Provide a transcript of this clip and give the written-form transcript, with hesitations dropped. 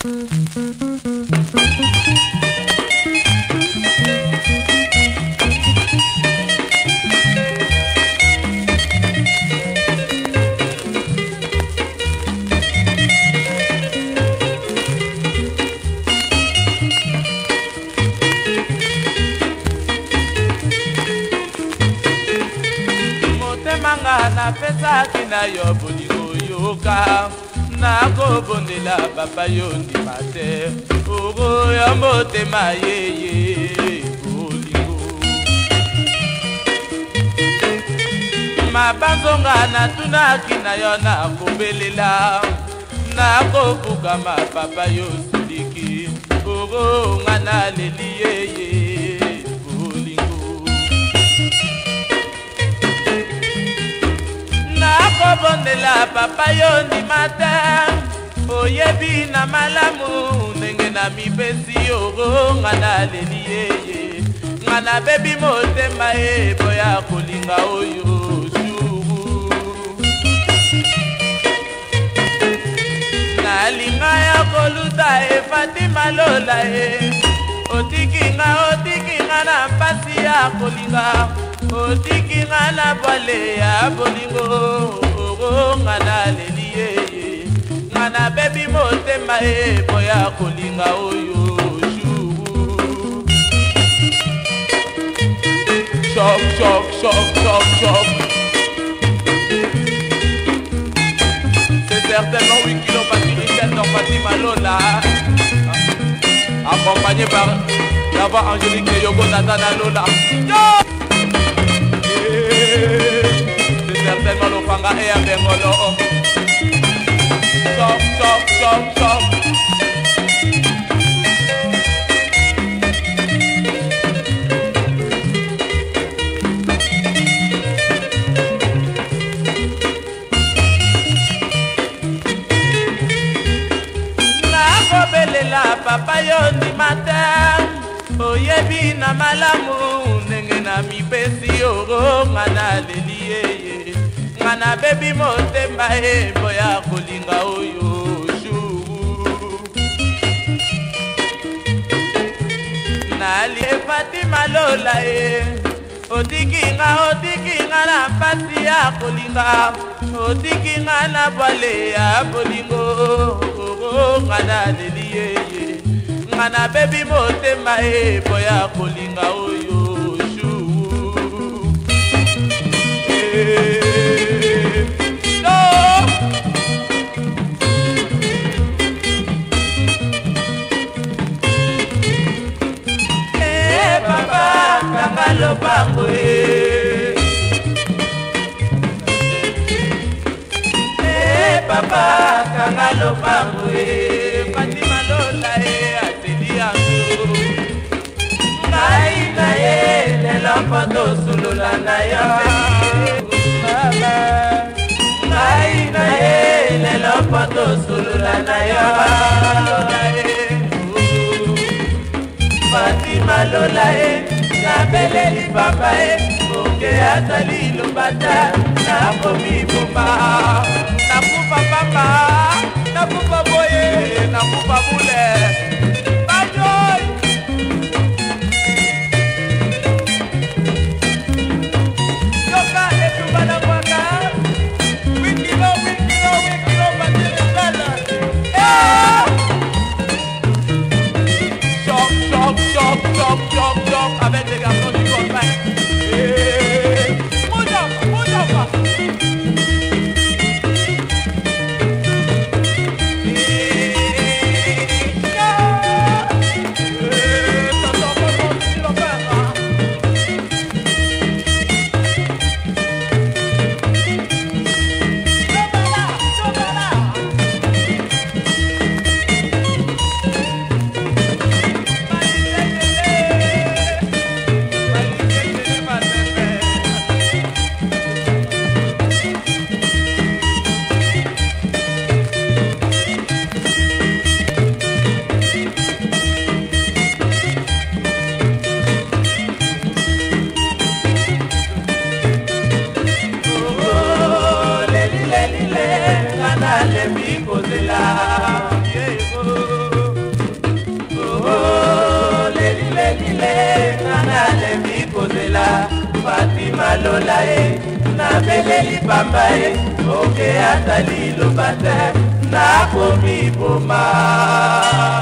napesaki na yo bolingo yoka nakobondela papa yo ndima te oro ya motema yeye bolingo mabanzonga natunaki na yo nakobelela nakokukama papa yo siliki oro nga naleli yeye nakobondela papa yo ndima te oyebi na malamu ndenge na mipesi oro nga naleli yeye nga nabebi motema boya kolinga oyo shuru nalinga ya koluta Fatima Lola otikinga na mpasi ya kolinga otikinga na bwale ya bolingo oro nga naleli yeye nga nabebi motema boya kolinga oyo shuru Choc, choc, choc, choc, choc. C'est certainement 8 kilos Patrick Richel dans Fatima Lola, accompagné par la voix angélique de Yoko Natana Lola. C'est certainement l'Ofanga et Abengolo. Choc, choc, choc, choc. Papa yo ndima te oyebi na malamu ndenge na mipesi oro nga naleli yeye nga nabebi motema boya kolinga oyo shuru nali Fatima Lola otikinga na mpasi ya kolinga otikinga na bwale ya bolingo oro nga naleli yeye nga nabebi motema boya kolinga oyo shuru papa kanga lopango papa kanga lopango Fatima Lola ngai na ye lelo poto sulula na yo mama ngai na ye lelo poto sulula na yo Fatima Lola nabeleli papa onge atali lubata nakomi bomba nakufa papa nakufa boye nakufa bule bajoy yoka etubala mwaka wikilo batirikala choc avec les garçons du copain ebele ngana lembi kozela Fatima Lola na beleli pamba oke atali loba te nakomi boma